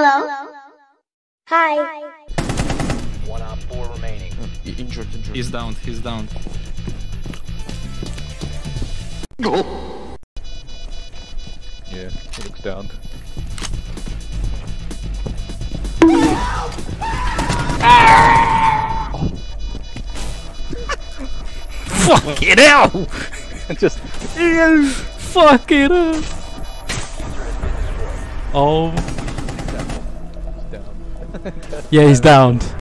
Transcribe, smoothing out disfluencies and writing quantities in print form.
Hello? Hi. 1 op 4 remaining. Injured. He's down. Yeah, he looks down. Fucking hell! Just Fucking hell! Oh. down. Yeah, he's downed.